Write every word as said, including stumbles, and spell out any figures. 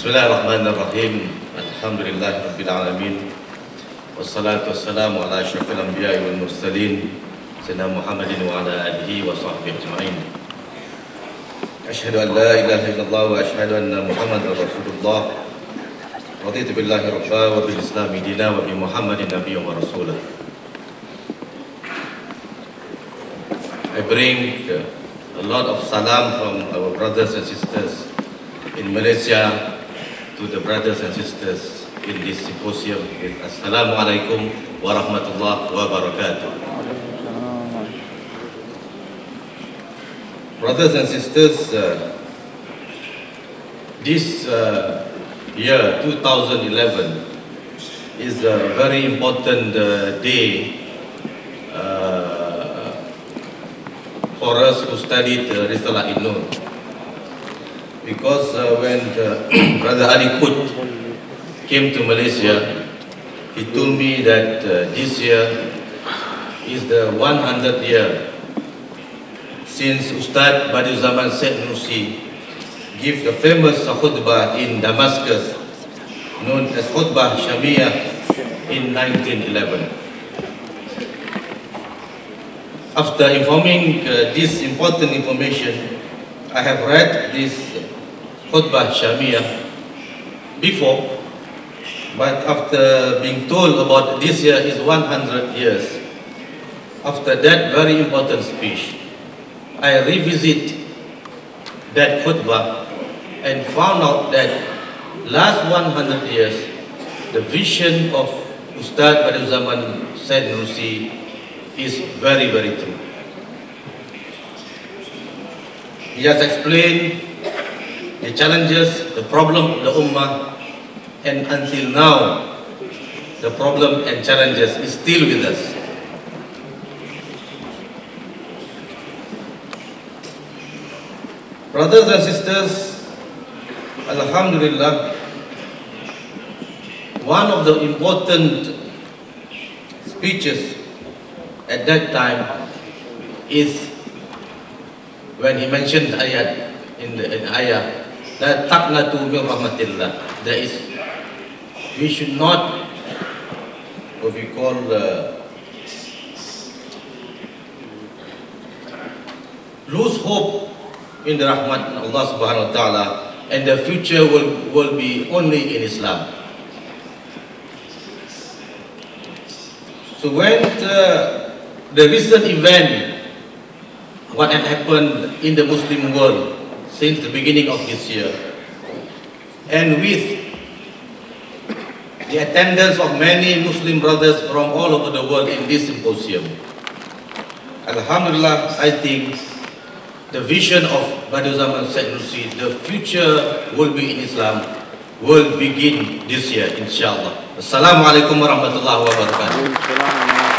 Bismillahirrahmanirrahim. Alhamdulillah Rabbil Alamin. Wassalatu wassalamu ala asyrafil anbiya'i wal mursalin Sayyidina Muhammadin wa ala alihi wa sahbihi ajma'in. Asyhadu an la ilaha illallah wa asyhadu anna Muhammadar Rasulullah. Raditu billahi rabba wa bil islami dina wa bi Muhammadin nabiyyan wa rasulah. I bring a lot of salam from our brothers and sisters in Malaysia to the brothers and sisters in this symposium. Assalamualaikum warahmatullahi wabarakatuh. Brothers and sisters, uh, this uh, year two thousand eleven is a very important uh, day uh, for us who studied uh, Risalah An-Nur. Because uh, when uh, Brother Ali Kut came to Malaysia, he told me that uh, this year is the one hundredth year since Ustaz Badiuzzzaman Said Nursi gave the famous khutbah in Damascus, known as Khutbah Shamiyah, in nineteen eleven. After informing uh, this important information, I have read this Khutbah Shamiyah before, but after being told about this year is one hundred years, after that very important speech, I revisit that khutbah and found out that last one hundred years, the vision of Ustaz Badiuzzzaman Said Nursi is very, very true. He has explained the challenges, the problem of the Ummah, and until now, the problem and challenges is still with us. Brothers and sisters, Alhamdulillah, one of the important speeches at that time is when he mentioned ayat in the in ayah, la taqnatu min rahmatillah. There is, we should not, what we call uh, lose hope in the rahmat of Allah subhanahu wa ta'ala, and the future will, will be only in Islam. So when uh, the recent event, what had happened in the Muslim world since the beginning of this year, and with the attendance of many Muslim brothers from all over the world in this symposium, Alhamdulillah, I think the vision of Badiuzzzaman Said Nursi, the future will be in Islam, will begin this year, inshallah. Assalamualaikum warahmatullahi wabarakatuh.